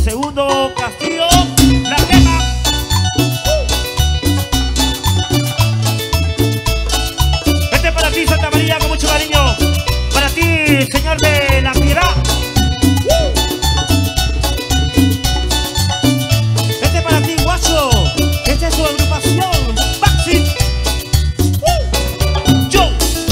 Segundo Castillo, La Quema. Este es para ti, Santa María, con mucho cariño. Para ti, Señor de la Piedad. Este es para ti, Guacho. Esta es su agrupación, Baxi. Yo.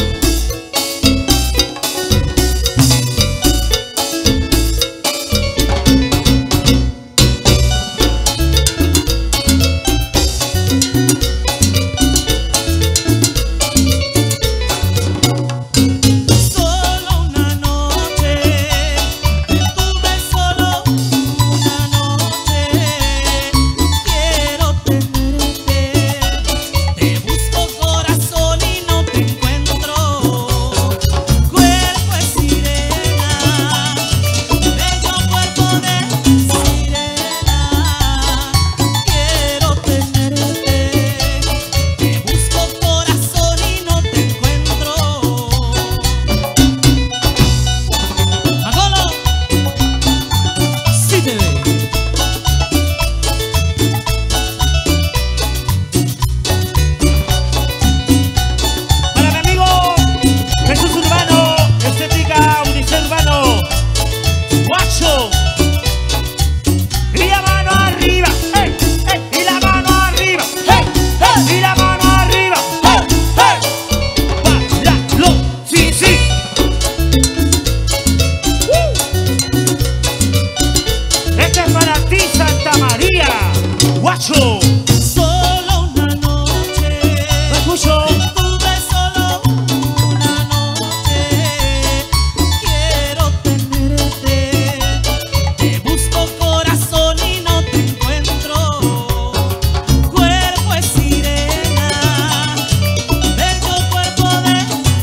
Guacho. Solo una noche. Lo escucho. Estuve solo una noche. Quiero tenerte. Te busco corazón y no te encuentro. Cuerpo es sirena. Bello cuerpo de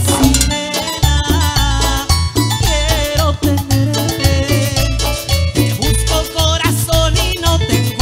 sirena. Quiero tenerte. Te busco corazón y no te encuentro.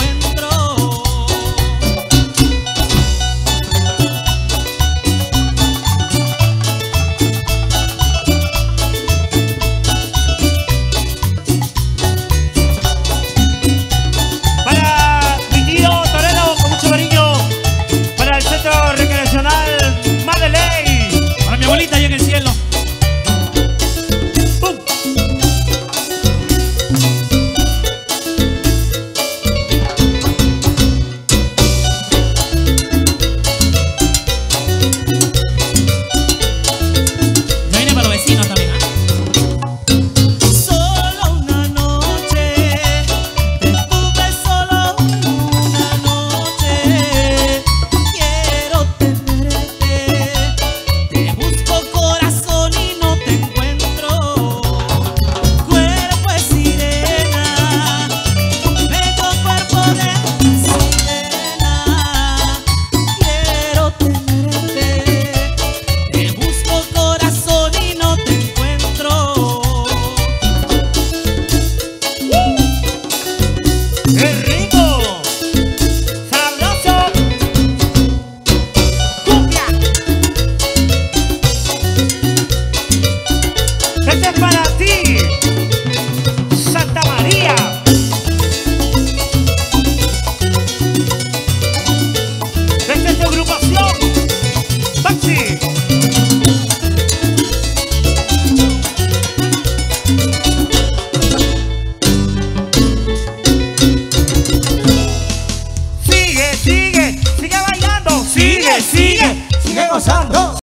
Sigue gozando.